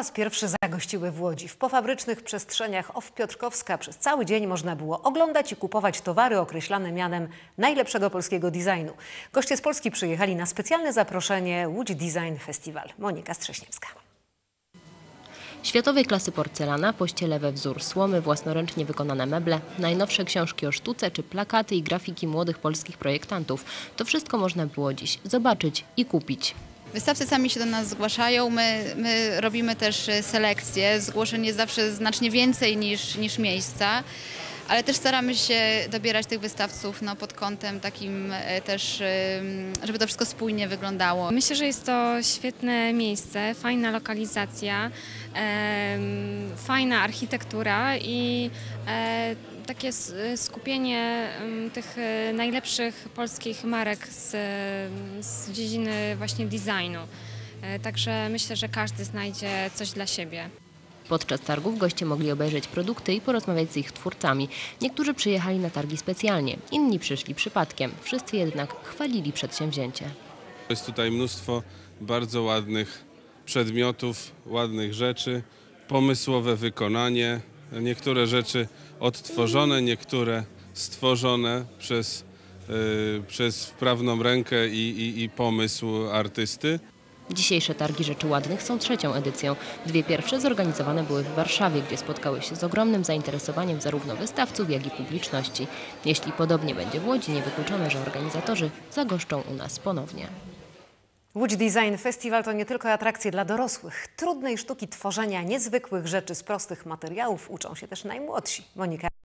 raz pierwszy zagościły w Łodzi. W pofabrycznych przestrzeniach OFF Piotrkowska przez cały dzień można było oglądać i kupować towary określane mianem najlepszego polskiego designu. Goście z Polski przyjechali na specjalne zaproszenie Łódź Design Festival. Monika Strześniewska. Światowej klasy porcelana, pościele we wzór słomy, własnoręcznie wykonane meble, najnowsze książki o sztuce czy plakaty i grafiki młodych polskich projektantów. To wszystko można było dziś zobaczyć i kupić. Wystawcy sami się do nas zgłaszają, my robimy też selekcję, zgłoszeń jest zawsze znacznie więcej niż miejsca, ale też staramy się dobierać tych wystawców pod kątem takim też, żeby to wszystko spójnie wyglądało. Myślę, że jest to świetne miejsce, fajna lokalizacja, fajna architektura i takie skupienie tych najlepszych polskich marek z dziedziny właśnie designu. Także myślę, że każdy znajdzie coś dla siebie. Podczas targów goście mogli obejrzeć produkty i porozmawiać z ich twórcami. Niektórzy przyjechali na targi specjalnie, inni przyszli przypadkiem. Wszyscy jednak chwalili przedsięwzięcie. Jest tutaj mnóstwo bardzo ładnych przedmiotów, ładnych rzeczy, pomysłowe wykonanie. Niektóre rzeczy odtworzone, niektóre stworzone przez wprawną rękę i pomysł artysty. Dzisiejsze Targi Rzeczy Ładnych są trzecią edycją. Dwie pierwsze zorganizowane były w Warszawie, gdzie spotkały się z ogromnym zainteresowaniem zarówno wystawców, jak i publiczności. Jeśli podobnie będzie w Łodzi, niewykluczone, że organizatorzy zagoszczą u nas ponownie. Łódź Design Festival to nie tylko atrakcje dla dorosłych. Trudnej sztuki tworzenia niezwykłych rzeczy z prostych materiałów uczą się też najmłodsi. Monika